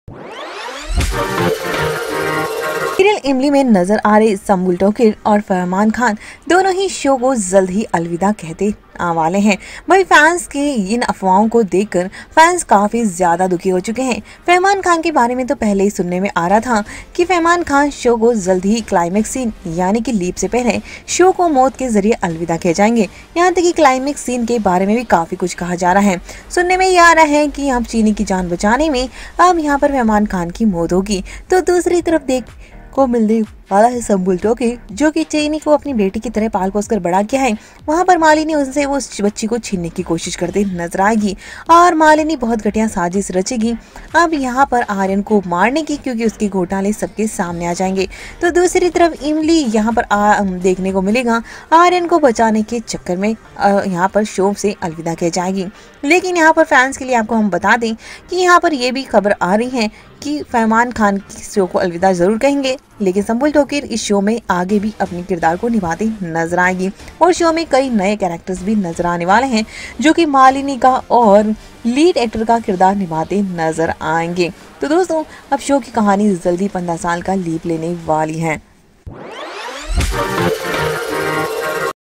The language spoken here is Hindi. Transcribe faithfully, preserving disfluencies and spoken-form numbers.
सीरियल इमली में नजर आ रहे संबुल टोकीर और फरमान खान दोनों ही शो को जल्द ही अलविदा कहते आ वाले हैं। वही फैंस के इन अफवाहों को देखकर फैंस काफी ज्यादा दुखी हो चुके हैं। फरमान खान के बारे में तो पहले ही सुनने में आ रहा था कि फरमान खान शो को जल्द ही क्लाइमेक्स सीन यानी कि लीप से पहले शो को मौत के जरिए अलविदा कह जाएंगे। यहाँ तक कि क्लाइमेक्स सीन के बारे में भी काफी कुछ कहा जा रहा है। सुनने में ये आ रहा है कि अब चीनी की जान बचाने में अब यहाँ पर फरमान खान की मौत होगी, तो दूसरी तरफ देख को मिलने वाला है संबुल टोकीर, जो कि चीनी को अपनी बेटी की तरह पाल पोस कर बड़ा किया है। वहां पर मालिनी उनसे वो बच्ची को छीनने की कोशिश करते नजर आएगी और मालिनी बहुत घटिया साजिश रचेगी अब यहाँ पर आर्यन को मारने की, क्योंकि उसके घोटाले सबके सामने आ जाएंगे। तो दूसरी तरफ इमली यहाँ पर आ, देखने को मिलेगा आर्यन को बचाने के चक्कर में यहाँ पर शो से अलविदा कह जाएगी। लेकिन यहाँ पर फैंस के लिए आपको हम बता दें कि यहाँ पर ये भी खबर आ रही है कि फरमान खान की शो को अलविदा जरूर कहेंगे, लेकिन संबुल टोकीर इस शो में आगे भी अपने किरदार को निभाती नजर आएगी और शो में कई नए कैरेक्टर्स भी नजर आने वाले हैं, जो कि मालिनी का और लीड एक्टर का किरदार निभाते नजर आएंगे। तो दोस्तों, अब शो की कहानी जल्दी पंद्रह साल का लीप लेने वाली है।